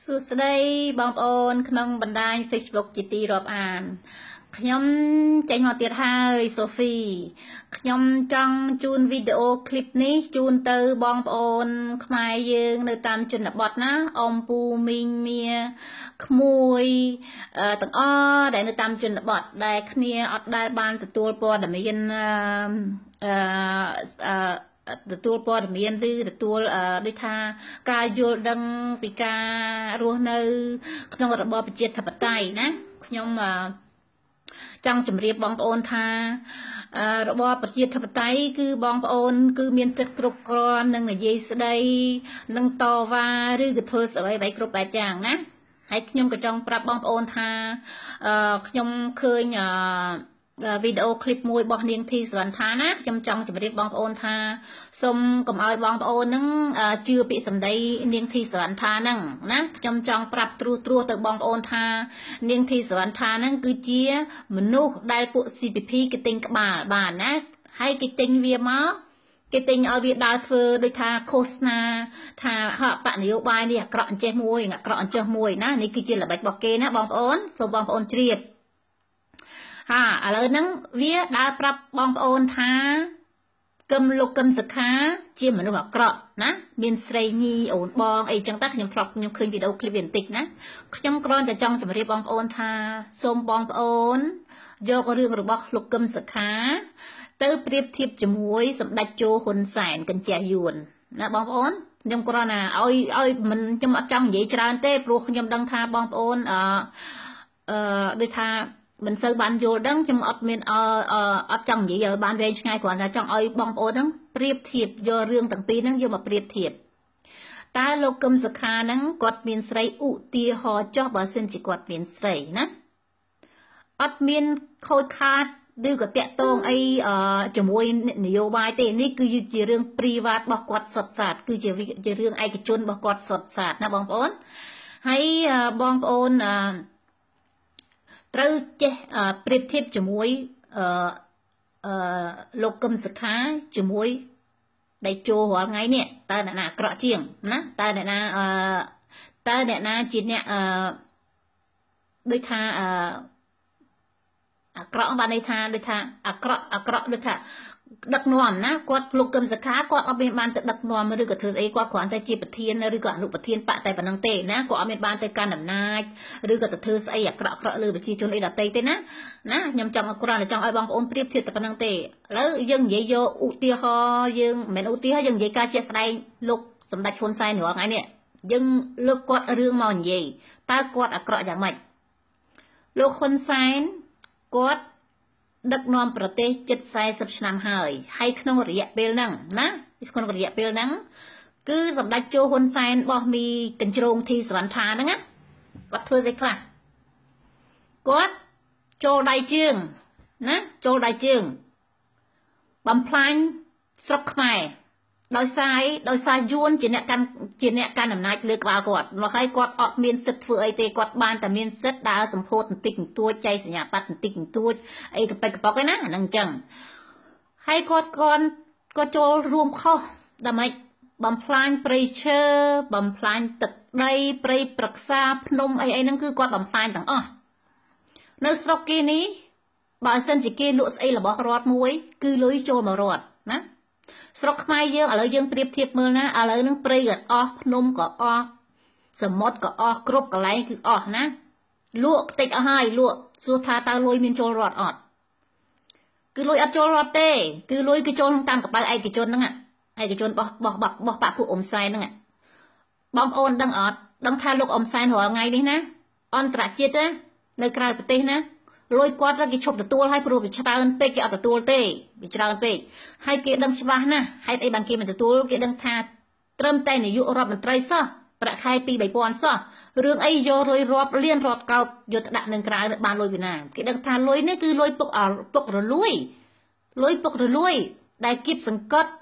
សួស្តីបងប្អូនក្នុងបណ្ដាញ Facebook ជាទីរាប់អានខ្ញុំចេញមកទៀតហើយសូហ្វីខ្ញុំចង់ជូនវីដេអូឃ្លីបនេះជូនទៅបងប្អូនខ្មែរយើងនៅតាមជនបទណាអ៊ំពូមីងមៀក្មួយទាំងអស់ដែលនៅតាមជនបទដែលគ្នាអត់ដែលបានទទួលព័ត៌មានទទួលព័ត៌មានឬទទួលដូចថាការយល់ដឹងពីការរស់នៅក្នុងរបបប្រជាធិបតេយ្យណាខ្ញុំចង់ជម្រាបបងប្អូនថារបបប្រជាធិបតេយ្យគឺបងប្អូនគឺមានសិទ្ធិគ្រប់គ្រាន់នឹងនិយាយស្ដីនឹងតវ៉ាឬក៏ធ្វើអ្វីៗគ្រប់បែបយ៉ាងណាហើយខ្ញុំក៏ចង់ប្រាប់បងប្អូនថាខ្ញុំឃើញវីដេអូឃ្លីបមួយរបស់នាងធីសវណ្ណថាណាខ្ញុំចង់ជម្រាបបងប្អូនថាសូមកុំឲ្យបងប្អូនហ្នឹងជឿពាក្យសម្ដីនាងធីសវណ្ណថាហ្នឹងណាខ្ញុំចង់ប្រាប់ត្រួសទៅបងប្អូនថានាងធីសវណ្ណថាហ្នឹងគឺជាមនុស្សដែលពួក CPP គេទិញក្បាលបានណាហើយគេទិញវាមកគេទិញឲ្យវាដើរធ្វើដូចថាឃោសនាថាហបនយោបាយនេះអាក្រក់អញ្ចេះមួយអាក្រក់អញ្ចេះមួយណានេះគឺជាល្បិចរបស់គេណាបងប្អូនសូមបងប្អូនជ្រាបឥឡូវហ្នឹងវាដើរប្រាប់បងប្អូនថាកឹមលោកកឹមសុខាជាមនុស្សអាក្រក់ណាមានស្រីញីអូនបងអីចឹងតែខ្ញុំឃើញវីដេអូឃ្លីបវាបន្តិចណាខ្ញុំគ្រាន់តែចង់ជម្រាបបងប្អូនថាសូមបងប្អូនយករឿងរបស់លោកកឹមសុខាទៅប្រៀបធៀបជាមួយសម្ដេចជោហ៊ុនសែនកញ្ជះយួនណាបងប្អូនខ្ញុំគ្រាន់តែឲ្យមិនខ្ញុំអត់ចង់និយាយច្រើនទេព្រោះខ្ញុំដឹងថាបងប្អូនដូចថាមិនសូវបានយល់ដឹងខ្ញុំអត់មានអត់ចង់និយាយឲ្យបានវែងឆ្ងាយគ្រាន់តែចង់ឲ្យបងប្អូនហ្នឹងប្រៀបធៀបយករឿងទាំងពីរហ្នឹងយកមកប្រៀបធៀបតើលោកកឹមសុខាហ្នឹងគាត់មានស្រីឧទាហរណ៍ចុះបើសិនជាគាត់មានស្រីណាអត់មានខូចខាតឬក៏តាក់ទងអីជាមួយនយោបាយទេនេះគឺជារឿង private របស់គាត់សុទ្ធសាធគឺជារឿងឯកជនរបស់គាត់សុទ្ធសាធណាបងប្អូនហើយបងប្អូនត្រូវចេះប្រៀបធៀបជាមួយលោកកឹមសុខាជាមួយដៃជោរាល់ថ្ងៃនេះតើអ្នកណាអាក្រក់ជាងណាតើអ្នកណាជាអ្នកដូចថាអាក្រក់បានន័យថាដូចថាអាក្រក់ដូចថាដឹកនាំណាគាត់លោកកឹមសុខាគាត់អត់មានបានទៅដឹកនាំឬក៏ធ្វើស្អីគាត់គ្រាន់តែជាប្រធានឬក៏អនុប្រធានបកតែប៉ុណ្្នឹងទេណាគាត់អត់មានបានទៅកាន់អំណាចឬក៏ទៅធ្វើស្អីអាក្រក់លើប្រជាជនអីដទៃទេណាខ្ញុំចង់គ្រាន់តែចង់ឲ្យបងប្អូនប្រៀបធៀបតែប៉ុណ្្នឹងទេឥឡូវយើងនិយាយយកឧទាហរណ៍យើងមិនមែនឧទាហរណ៍យើងនិយាយការជាក់ស្ដែងលោកសម្ដេចហ៊ុនសែនរាល់ថ្ងៃនេះយើងលើកគាត់រឿងមកនិយាយតើគាត់អាក្រក់យ៉ាងម៉េចលោកហ៊ុនសែនគាត់ដឹកនាំប្រទេសជិត40ឆ្នាំហើយក្នុងរយៈពេលហ្នឹងណាក្នុងរយៈពេលហ្នឹងគឺសម្ដេចជោហ៊ុនសែនបោះមីកញ្ជ្រោងធីសវណ្ណថាហ្នឹងណាគាត់ធ្វើស្អីខ្លះគាត់ចូលដៃជើងណាចូលដៃជើងបំផ្លាញស្រុកខ្មែរដោយសារយួនជាអ្នកកាន់អំណាចលើក្បាលគាត់មកហើយគាត់អត់មានសិទ្ធិធ្វើអីទេគាត់បានតែមានសិទ្ធិដើរសម្ពោធបន្តិចបន្តួចចែកសញ្ញាបត្របន្តិចបន្តួចអីកប៉ិចកប៉ុកឯណាអាហ្នឹងអញ្ចឹងហើយគាត់ចូលរួមខុសដើម្បីបំផ្លាញព្រៃឈើបំផ្លាញទឹកដីព្រៃព្រឹក្សាភ្នំអីហ្នឹងគឺគាត់បំផ្លាញទាំងអស់នៅស្រុកគេនេះបើសិនជាគេលក់ស្អីរបស់រដ្ឋមួយគឺលុយចូលមករដ្ឋណាស្រុកខ្មែរយើងឥឡូវយើងប្រៀបធៀបមើលណាឥឡូវហ្នឹងព្រៃក៏អស់ភ្នំក៏អស់សមុទ្រក៏អស់គ្រប់កន្លែងគឺអស់ណាលក់តិចអស់ហើយលក់សួរថាតើលុយមានចូលរដ្ឋអត់គឺលុយអត់ចូលរដ្ឋទេគឺលុយគឺចូលក្នុងតាមកប៉ៅឯកជនហ្នឹងឯកជនរបស់បាក់ពួកអ៊ុំសែនហ្នឹងបងប្អូនដឹងអត់ដឹងថាលោកអ៊ុំសែនរាល់ថ្ងៃនេះណាអន្តរជាតិនៅក្រៅប្រទេសណាលុយគាត់គេឈប់ទទួលហើយព្រោះវាច្រើនពេកគេអត់ទទួលទេវាច្រើនពេកហើយគេដឹងច្បាស់ណាស់ហេតុអីបានគេមិនទទួលគេដឹងថាត្រឹមតែនាយករដ្ឋមន្ត្រីសោះប្រាក់ខែ2-3,000សោះរឿងអីយកលុយរាប់លានរាប់កោបយកទៅដាក់នឹងក្រៅបានលុយពីណាគេដឹងថាលុយនេះគឺលុយពុករលួយដែលគៀបសង្កត់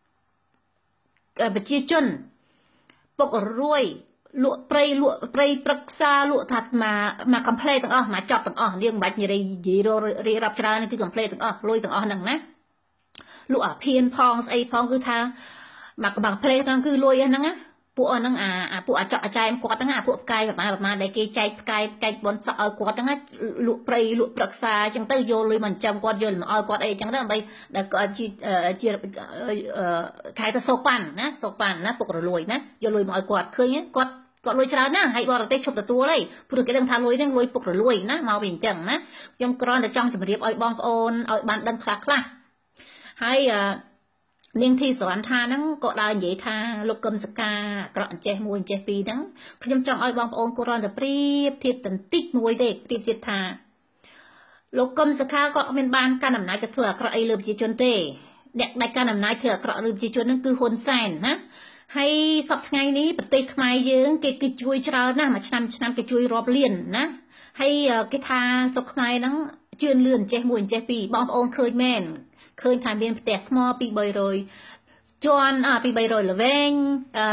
ប្រជាជនពុករលួយលក់ព្រៃព្រឹក្សាលក់ថាមកកំ pl ទាំងអស់មកចប់ទាំងអស់យើងមិនបាច់និយាយរៀបរាប់ច្រើនគឺកំ pl ទាំងអស់លុយទាំងអស់ហ្នឹងណាលក់អាភៀនផងស្អីផងគឺថាមកកំ pl ហ្នឹងគឺលុយហ្នឹងណាពួកហ្នឹងពួកអាចចែមគាត់ហ្នឹងពួកផ្កាយប្រមាណដែលគេចែកផ្កាយចែកបនសក់ឲ្យគាត់ហ្នឹងលក់ព្រៃលក់ប្រឹក្សាអញ្ចឹងទៅយកលុយមកចាំគាត់យកមកឲ្យគាត់អីអញ្ចឹងទៅដើម្បីដែលគាត់ជាខែទៅសូប៉ាន់ណាពុករលួយណាយកលុយមកឲ្យគាត់ឃើញគាត់លុយច្រើនណាស់ហើយបរទេសឈប់ទទួលហើយព្រោះគេដឹងថាលុយហ្នឹងលុយពុករលួយណាមកវាអញ្ចឹងណាខ្ញុំគ្រាន់តែចង់ជម្រាបឲ្យបងប្អូនឲ្យបានដឹងខ្លះហើយនាងធីសវណ្ណថាហ្នឹងក៏ដើរនិយាយថាលោកកឹមសកាក្រក់អញ្ចេះមួយអញ្ចេះពីរហ្នឹងខ្ញុំចង់ឲ្យបងប្អូនគ្រាន់តែប្រៀបធៀបបន្តិចមួយទេប្រៀបធៀបថាលោកកឹមសខាក៏មានបានកាន់អំណាចទៅធ្វើអាក្រក់អីលើប្រជាជនទេអ្នកដែលកាន់អំណាចធ្វើអាក្រក់លើប្រជាជនហ្នឹងគឺហ៊ុនសែនណាហើយសប្តាហ៍ថ្ងៃនេះប្រទេសខ្មែរយើងគេគឺជួយច្រើនណាស់មួយឆ្នាំគេជួយរាប់លានណាហើយគេថាស្រុកខ្មែរហ្នឹងជឿនលឿនអញ្ចេះមួយអញ្ចេះពីរបងប្អូនឃើញមែនឃើញថាមានផ្ទះថ្ម2-300ជាន់2-300ល្វែង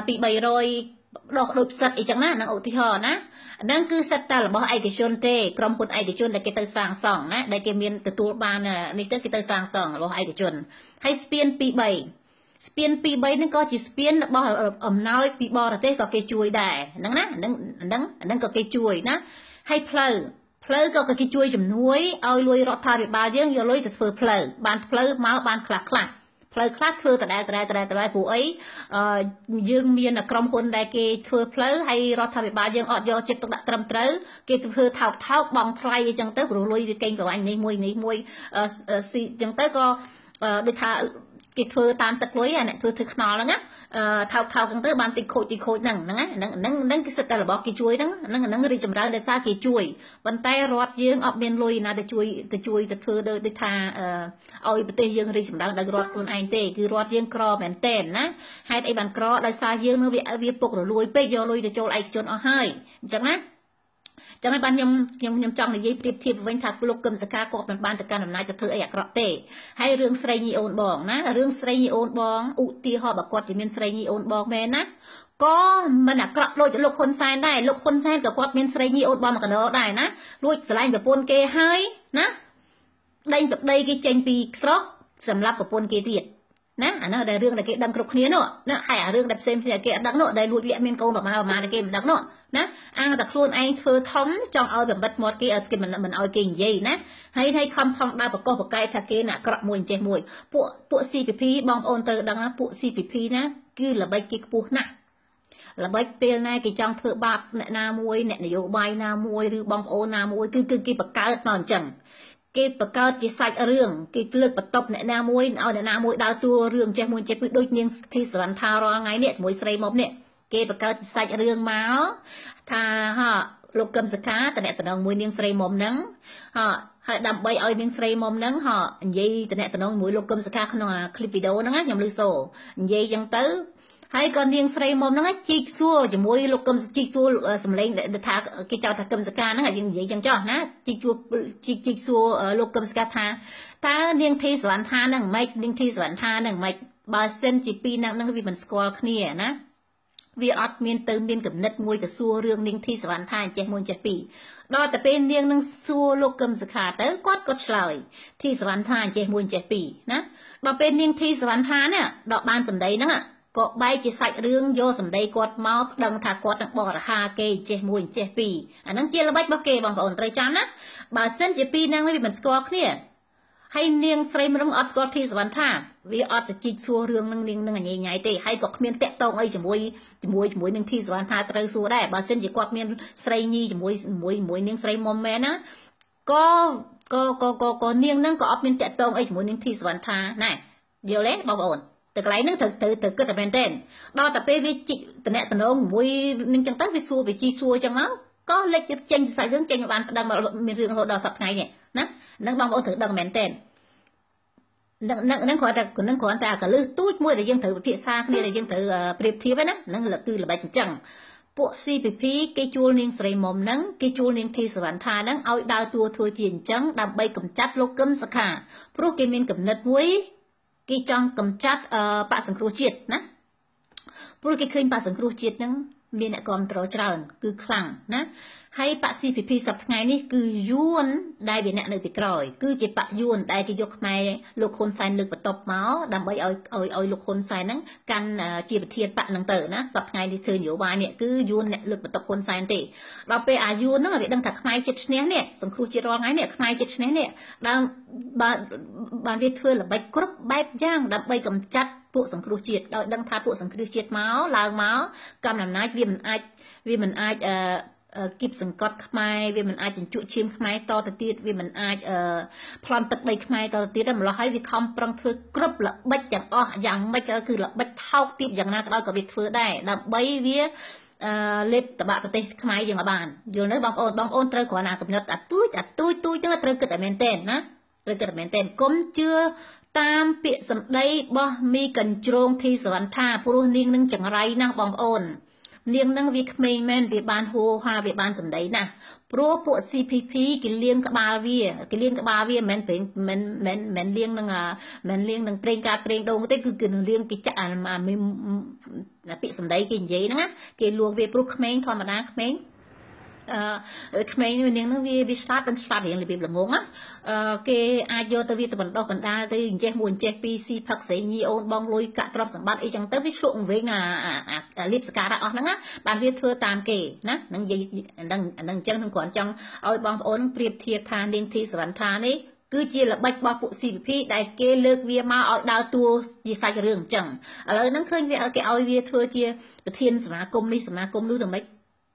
2-300ដកដូចផ្សិតអីចឹងណានឹងឧទាហរណ៍ណាហ្នឹងគឺសិតតែរបស់ឯកជនទេក្រុមហ៊ុនឯកជនដែលគេទៅសាងសង់ណាដែលគេមានទទួលបាននេះទៅគេទៅសាងសង់របស់ឯកជនហើយស្ពាន2-3ហ្នឹងក៏ជាស្ពានរបស់អំណោយពីបរទេសក៏គេជួយដែរហ្នឹងណាហ្នឹងក៏គេជួយណាហើយផ្លូវក៏គេជួយជំនួយឲ្យលុយរដ្ឋាភិបាលយើងយកលុយទៅធ្វើផ្លូវបានផ្លូវមកបានខ្លះផ្លូវខ្លះធ្វើដដែលព្រោះអីយើងមានក្រុមហ៊ុនដែលគេធ្វើផ្លូវហើយរដ្ឋាភិបាលយើងអត់យកចិត្តទុកដាក់ត្រឹមត្រូវគេធ្វើថោកបងថ្លៃអីចឹងទៅព្រោះលុយវាកេងប្រវ័ញ្ចនេះមួយស៊ីចឹងទៅក៏ដូចថាគេធ្វើតាមទឹកលុយអ្នកធ្វើខ្នល់ហ្នឹងណាថោកហ្នឹងទៅបានតិចខូចហ្នឹងគឺសិតតែរបស់គេជួយហ្នឹងរីកចម្រើនដោយសារគេជួយប៉ុន្តែរដ្ឋយើងអត់មានលុយណាទៅជួយទៅធ្វើដូចថាឲ្យប្រទេសយើងរីកចម្រើនដោយរដ្ឋខ្លួនឯងទេគឺរដ្ឋយើងក្រមែនតែនណាហេតុអីបានក្រដោយសារយើងនឹងវាពុករលួយពេកយកលុយទៅចូលឯកជនអស់ហើយអញ្ចឹងណាចឹងហើយបានខ្ញុំចង់និយាយប្រៀបធៀបវិញថាលោកកឹមសខាគាត់មិនបានទៅកាន់អំណាចទៅធ្វើអីអាក្រក់ទេហើយរឿងស្រីញីអូនបងណារឿងស្រីញីអូនបងឧទាហរណ៍បើគាត់ជាមានស្រីញីអូនបងមែនណាក៏មិនអាក្រក់ដូចលោកហ៊ុនសែនដែរលោកហ៊ុនសែនក៏គាត់មានស្រីញីអូនបងមកកណ្ដោដែរណាលួចស្រឡាញ់ប្រពន្ធគេហើយណាដេញប្តីគេចេញពីស្រុកសម្រាប់ប្រពន្ធគេទៀតណាអានោះដែលរឿងដែលគេដឹងគ្រប់គ្នានោះណាហើយអារឿងដែលផ្សេងគេអត់ដឹងនោះដែលលួចលាក់មានកូនប្រមាណគេមិនដឹងនោះណាអាងតែខ្លួនឯងធ្វើធំចង់ឲ្យបំបិតមាត់គេឲ្យគេមិនឲ្យគេនិយាយណាហើយខំដើរបកកបកែថាគេណាអាក្រក់មួយអញ្ចេះមួយពួក CPP បងប្អូនទៅដឹងណាពួក CPP ណាគឺល្បិចគេខ្ពស់ណាស់ល្បិចពេលណាគេចង់ធ្វើបាបអ្នកណាមួយអ្នកនយោបាយណាមួយឬបងប្អូនណាមួយគឺគេបង្កើតមកអញ្ចឹងគេបង្កើតជាសាច់រឿងគេលើកបន្ទប់អ្នកណាមួយឲ្យអ្នកណាមួយដើរតួរឿងចេះមួយចេះពីរដូចនាងធីសវណ្ណថារាល់ថ្ងៃនេះជាមួយស្រីមុំនេះគេបង្កើតសាច់រឿងមកថាលោកកឹមសុខាតំណែងមួយនាងស្រីមុំហ្នឹងហើយដើម្បីឲ្យនាងស្រីមុំហ្នឹងនិយាយតំណែងមួយលោកកឹមសុខាក្នុងคลิปវីដេអូហ្នឹងខ្ញុំឮសូនិយាយចឹងទៅហើយក៏នាងស្រីមុំហ្នឹងជីកសួរជាមួយលោកកឹមជីកសួរសម្លេងថាគេចោទថាកឹមសុខាហ្នឹងយើងនិយាយចឹងចោះណាជីកសួរលោកកឹមសុខាថាតើនាងធីសវណ្ណថាហ្នឹងមិននាងធីសវណ្ណថាហ្នឹងមិនបើសិនជាពីរហ្នឹងវាមិនស្គាល់គ្នាណាវាអត់មានគំនិតមួយទៅសួររឿងនាងធីសវណ្ណថាចេះមួយចេះពីរដល់តែពេលនាងនឹងសួរលោកកឹមសុខាទៅគាត់ក៏ឆ្លើយធីសវណ្ណថាចេះមួយចេះពីរណាដល់ពេលនាងធីសវណ្ណថានេះដកបានសម្ដីហ្នឹងក៏បែកជាសាច់រឿងយកសម្ដីគាត់មកដឹងថាគាត់នឹងបរិហាគេចេះមួយចេះពីរអាហ្នឹងជាល្បិចរបស់គេបងប្អូនត្រូវចាំណាបើសិនជាពីរហ្នឹងវាមិនស្គាល់គ្នាហើយនាងស្រីម្ដងអត់ស្គាល់ធីសវណ្ណថាវាអត់ទៅជីកសួររឿងនឹងនាងនឹងញ៉ៃទេហើយក៏គ្មានតាក់តងអីជាមួយនឹងធីសវណ្ណថាត្រូវសួរដែរបើសិនជាគាត់មានស្រីញីជាមួយនាងស្រីមុំមែនណាក៏នាងនឹងក៏អត់មានតាក់តងអីជាមួយនឹងធីសវណ្ណថាណែយល់ទេបងប្អូនតែកន្លែងហ្នឹងត្រូវគិតតែមែនទេដល់តែពេលវាជីកតំណែងមួយនឹងចឹងទៅវាសួរវាជីកសួរចឹងមកក៏លេចចេញសាច់រឿងចេញបានប្តឹងមានរឿងរហូតដល់សប្តាហ៍ថ្ងៃនេះណានឹងបងប្អូនត្រូវដឹងមែនទេនឹងគ្រាន់តែកលឹះទូចមួយដែលយើងត្រូវពិភាក្សាគ្នាដែលយើងត្រូវប្រៀបធៀបណានឹងគឺល្បិចអញ្ចឹងពួក CPP គេជួលនាងស្រីមុំហ្នឹងគេជួលនាងធីសវណ្ណថាហ្នឹងឲ្យដើរតួធ្វើជាអញ្ចឹងដើម្បីកម្ចាត់លោកកឹមសុខាព្រោះគេមានគំនិតមួយគេចង់កម្ចាត់បកសង្គ្រោះជាតិណាព្រោះគេឃើញបកសង្គ្រោះជាតិហ្នឹងមានអ្នកគ្រប់គ្រងច្រើនគឺខ្លាំងណាហើយបក CPP សប្តាហ៍ថ្ងៃនេះគឺយួនដែលវាអ្នកនៅពីក្រោយគឺជាបកយួនដែលគេយកខ្មែរលោកហ៊ុនសែនលើកបន្ទប់មកដើម្បីឲ្យលោកហ៊ុនសែនហ្នឹងកាន់ជាប្រធានបកហ្នឹងទៅណាសប្តាហ៍ថ្ងៃនេះធ្វើនយោបាយនេះគឺយួនអ្នកលើកបន្ទប់ហ៊ុនសែនទេដល់ពេលអាយួនហ្នឹងវាដឹងថាខ្មែរចិត្តឈ្នះនេះសង្គ្រោះជាតិរាល់ថ្ងៃនេះខ្មែរចិត្តឈ្នះនេះដល់បានវាធ្វើល្បិចគ្រប់បែបយ៉ាងដើម្បីកម្ចាត់ពួកសង្គ្រោះជាតិដោយដឹងថាពួកសង្គ្រោះជាតិមកឡើងមកកម្មអំណាចវាមិនអាចគៀបសង្កត់ខ្មែរវាមិនអាចជញ្ជក់ឈាមខ្មែរតទៅទៀតវាមិនអាចប្លន់ទឹកដីខ្មែរតទៅទៀតម្ល៉េះហើយវាខំប្រឹងធ្វើគ្រប់ល្បិចទាំងអស់យ៉ាងម៉េចក៏គឺល្បិចថោកទាបយ៉ាងណាក៏ដោយក៏វាធ្វើដែរដើម្បីវាលេបតបាក់ប្រទេសខ្មែរយើងឲ្យបានយល់ទេបងប្អូនត្រូវគ្រាន់តែកំណត់អាទូចហ្នឹងត្រូវគិតឲ្យមែនទែនណាត្រូវគិតឲ្យមែនទែនគុំជឿតាមពាក្យសម្ដីរបស់មីកញ្ជ្រងធីសវណ្ណថាព្រោះនាងនឹងចង្រៃណាស់បងប្អូននាងនឹងវាក្មេងមែនវាបានហួហាវាបានសម្ដីណាស់ព្រោះពួក CPP គេលៀងក្បាលវាមិនលៀងនឹងប្រេងការប្រេងដូងទេគឺគេនឹងលៀងគេចាក់អាពាក្យសម្ដីគេនិយាយហ្នឹងណាគេលួងវាព្រោះក្មេងធម្មតាក្មេងក្មេងនាងនឹងវាស្លាប់រៀងរបៀបល្ងងណាគេអាចយកទៅវាទៅបណ្ដោះបណ្ដាលទៅអញ្ចេះមួយអញ្ចេះពីរស៊ីផឹកស្រីញីអូនបងលុយកាក់ទ្រព្យសម្បត្តិអីចឹងទៅវាឆ្លក់វិញអាលៀបសការៈអស់ហ្នឹងណាបានវាធ្វើតាមគេណានឹងនិយាយហ្នឹងអញ្ចឹងខ្ញុំគ្រាន់ចង់ឲ្យបងប្អូនប្រៀបធៀបថានាងធីសវណ្ណថានេះគឺជាល្បិចរបស់ពួក CPP ដែលគេលើកវាមកឲ្យដើរតួជាសាច់រឿងអញ្ចឹងឥឡូវហ្នឹងឃើញវាគេឲ្យវាធ្វើជាប្រធានសមាគមនេះសមាគមនោះដើម្បី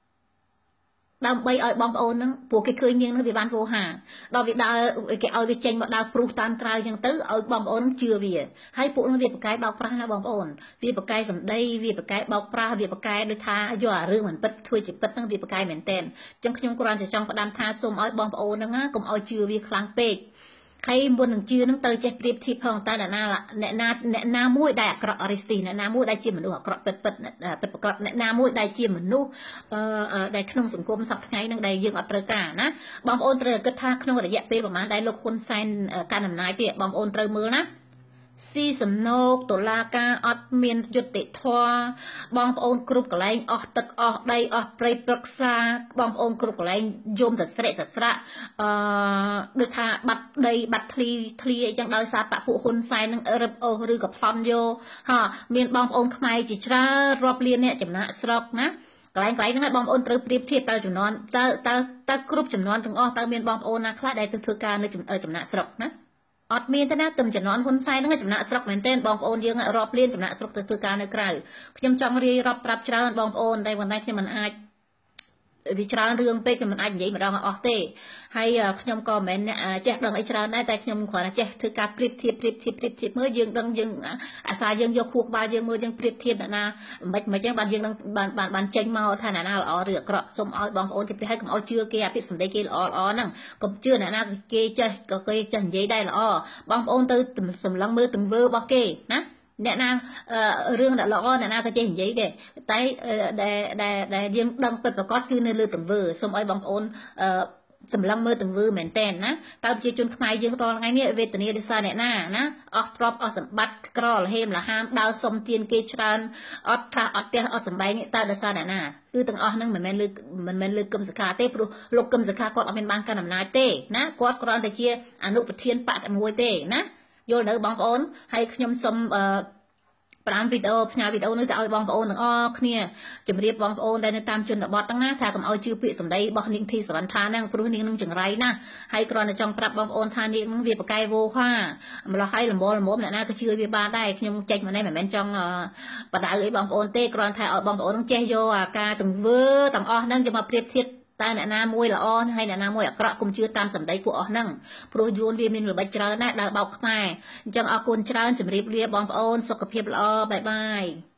ឲ្យបងប្អូនហ្នឹងពួកគេឃើញនាងហ្នឹងវាបានវោហាដល់វាដើរគេឲ្យវាចេញមកដើរព្រុសតាមក្រៅអញ្ចឹងទៅឲ្យបងប្អូនជឿវាហើយពួកហ្នឹងវាប្រកែកបោកប្រាស់ណាបងប្អូនវាប្រកែកសម្ដីវាប្រកែកបោកប្រាស់វាប្រកែកដូចថាយកអារឿងមិនពិតធ្វើជាពិតហ្នឹងវាប្រកែកមែនតើអញ្ចឹងខ្ញុំគ្រាន់តែចង់ផ្ដាំថាសូមឲ្យបងប្អូនហ្នឹងណាកុំឲ្យជឿវាខ្លាំងពេកហើយមុននឹងជឿនឹងត្រូវចេះប្រៀបធៀបផងតើអ្នកណាមួយដែលអាក្រក់រិះស៊ីអ្នកណាមួយដែលជាមនុស្សអាក្រក់ពិតប្រកបអ្នកណាមួយដែលជាមនុស្សដែលក្នុងសង្គមសប្តាហ៍ថ្ងៃនឹងដែលយើងអត់ត្រូវការណាបងប្អូនត្រូវគិតថាក្នុងរយៈពេលប្រហែលដែលលោកហ៊ុនសែនកាន់អំណាចទេបងប្អូនត្រូវមើលណាស៊ីសំណូកតុលាការអត់មានយុត្តិធម៌បងប្អូនគ្រប់កន្លែងអស់ទឹកអស់ដីអស់ព្រៃព្រឹក្សាបងប្អូនគ្រប់កន្លែងយំទៅស្រែកទៅស្រាក់ដូចថាបាត់ដីបាត់ធ្លីអីចឹងដោយសារបពុហ៊ុនសែននឹងរឹបអូសឬក៏ប្លន់យកមានបងប្អូនខ្មែរជាច្រើនរាប់លានអ្នកចំណាក់ស្រុកណាកន្លែងហ្នឹងបងប្អូនត្រូវប្រៀបធៀបតើចំនួនតើគ្រប់ចំនួនទាំងអស់តើមានបងប្អូនណាខ្លះដែលទៅធ្វើការនៅចំណាក់ស្រុកណាអត់មានទេណាទំចំនួនហ៊ុនសែនហ្នឹងចំណាក់ស្រុកមែនទែនបងប្អូនយើងរាប់លានចំណាក់ស្រុកទៅធ្វើការនៅក្រៅខ្ញុំចង់រាយរាប់ប្រាប់ច្រើនបងប្អូនតែប៉ុន្តែខ្ញុំមិនអាចវាច្រើនរឿងពេកខ្ញុំមិនអាចនិយាយម្ដងអស់ទេហើយខ្ញុំក៏មិនមែនចេះដឹងអីច្រើនដែរតែខ្ញុំគ្រាន់តែចេះធ្វើការប្រៀបធៀបមើលយើងដឹងយើងអាសាយើងយកខួរក្បាលយើងមើលយើងប្រៀបធៀបអ្នកណាមិនចឹងបានយើងនឹងបានចេញមកថាអ្នកណាល្អឬអាក្រក់សូមឲ្យបងប្អូនជិះឲ្យកុំឲ្យជឿគេអាពាក្យសម្ដីគេល្អហ្នឹងកុំជឿអ្នកណាគេចេះក៏គេចេះនិយាយដែរល្អបងប្អូនទៅសម្លឹងមើលទង្វើរបស់គេណាអ្នកណារឿងដែលល្អអ្នកណាក៏ចេះនិយាយដែរតែដែលយើងដឹងពិតប្រាកដគឺនៅលើទង្វើសូមឲ្យបងប្អូនសម្លឹងមើលទង្វើមែនតើណាតើប្រជាជនខ្មែរយើងរាល់ថ្ងៃនេះវេទនាដោយសារអ្នកណាអស់ទ្រព្យអស់សម្បត្តិក្រលហេមលហាមដើរសុំទានគេច្រើនអត់ថាអត់ផ្ទះអត់សម្បែងតើដោយសារអ្នកណាគឺទាំងអស់ហ្នឹងមិនមែនលើគឹមសុខាទេព្រោះលោកគឹមសុខាគាត់អត់មានបានកាន់អំណាចទេណាគាត់គ្រាន់តែជាអនុប្រធានបកតែមួយទេណាយល់នៅបងប្អូនហើយខ្ញុំសូមផ្សាយវីដេអូនេះទៅឲ្យបងប្អូនទាំងអស់គ្នាជម្រាបបងប្អូនដែលនៅតាមជនបទហ្នឹងណាថាកុំឲ្យជឿពាក្យសម្ដីរបស់នាងធីសវណ្ណថាហ្នឹងព្រោះនាងនឹងចង្រៃណាហើយគ្រាន់តែចង់ប្រាប់បងប្អូនថានាងហ្នឹងវាប្រកែកវោហាម្លោះហើយល្មមអ្នកណាក៏ជឿវាបានដែរខ្ញុំចេញមកនេះមិនមែនចង់បដៅអីបងប្អូនទេគ្រាន់តែឲ្យបងប្អូនហ្នឹងចេះយកអាការទង្វើទាំងអស់ហ្នឹងយកមកប្រៀបធៀបតែអ្នកណាមួយល្អហើយអ្នកណាមួយអាក្រក់កុំជឿតាមសម្ដីពួកអស់ហ្នឹងព្រោះយួនវាមានល្បិចច្រើនណាស់ដើរបោកខ្មែរអញ្ចឹងអរគុណច្រើនជម្រាបលាបងប្អូនសុខភាពល្អបាយបាយ